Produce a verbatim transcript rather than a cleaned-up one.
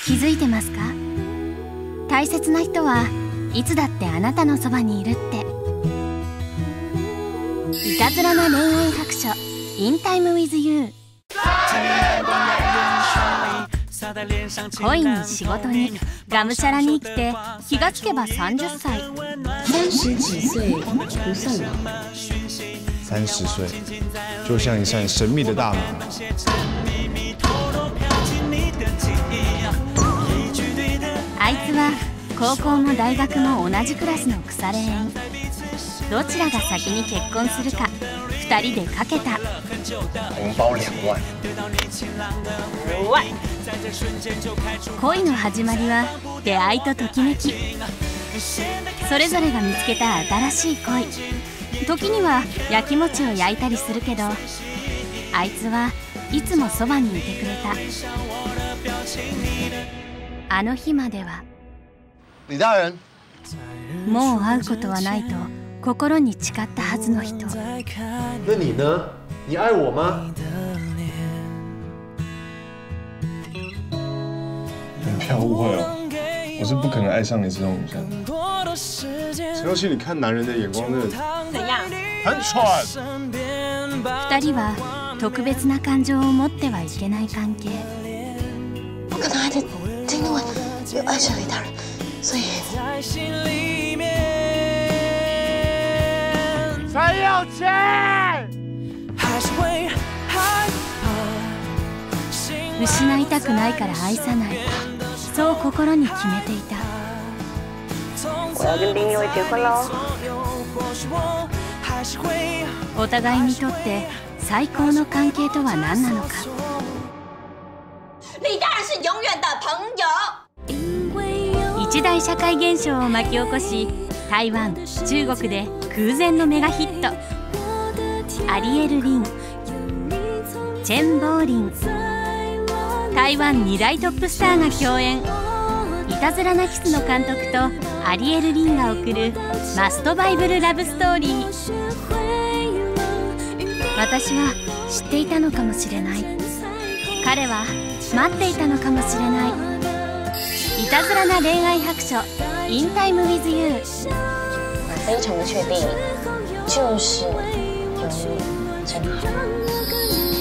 気づいてますか？大切な人はいつだってあなたのそばにいるって。いたずらな恋愛白書 In Time with You。 恋に仕事にがむしゃらに生きて気がつけばさんじゅっさい。 三十几岁不算老。 三十岁就像一扇神秘的大门。 あいつは高校も大学も同じクラスの腐れ縁。どちらが先に結婚するかふたりでかけた。 紅包两万。 恋の始まりは出会いとときめき。それぞれが見つけた新しい恋。時にはやきもちを焼いたりするけど、あいつはいつもそばにいてくれた。あの日までは。 李大人。 もう会うことはないと心に誓ったはずの人。 那你呢？你爱我吗？ 你不要误会哦，我是不可能愛上你这種女生。陳若曦，你看男人的眼光真的怎樣？ 很蠢。 二人は特別な感情を持ってはいけない関係。 我可能还得听闻有爱上李大人，所以。 才有錢。 失いたくないから愛さない、そう心に決めていた。 我要跟丁一偉結婚喽。 お互いにとって最高の関係とは何なのか。 李大人是永遠的朋友。 一大社会現象を巻き起こし、台湾、中国で空前のメガヒット。アリエル・リン、チェン・ボーリン、台湾二大トップスターが共演。いたずらなキスの監督とアリエル・リンが送るマストバイブルラブストーリー。私は知っていたのかもしれない。彼は待っていたのかもしれない。いたずらな恋愛白書 In Time with You。 我非常的确定，就是有你真好。